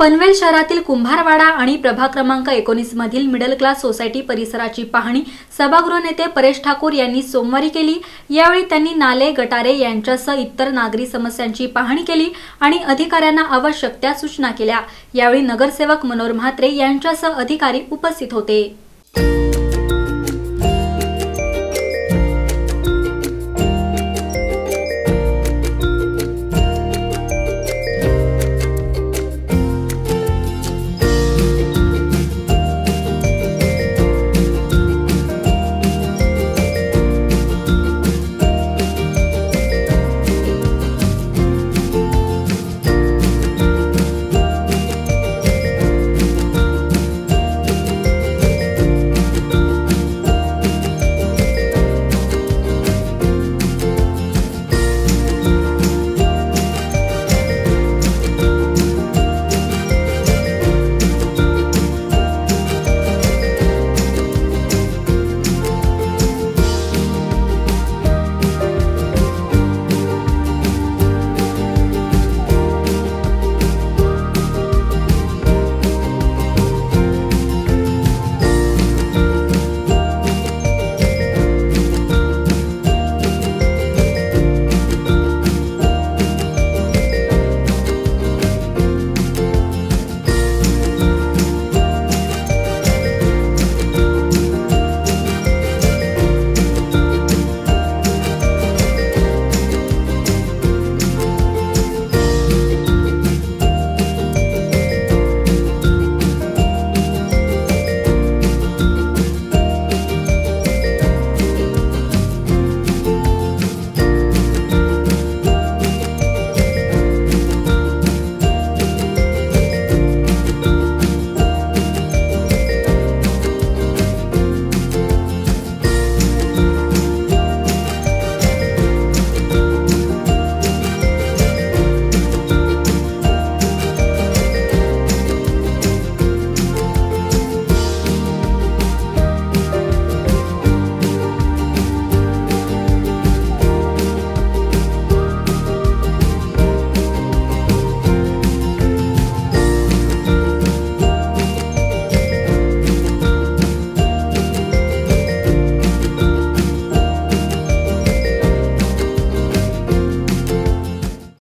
पनवेल शहरातील कुंभारवाडा आणि प्रभाग क्रमांक 19 मधील मिडल क्लास सोसायटी परिसराची पाहणी सभागृह नेते परेश ठाकूर यांनी सोमवारी केली। यावेळी त्यांनी नाले, गटारे यांच्यासह इतर नागरी समस्यांची पाहणी केली आणि अधिकाऱ्यांना आवश्यक त्या सूचना केल्या। यावेळी नगरसेवक मनोहर म्हात्रे यांच्यासह अधिकारी उपस्थित होते।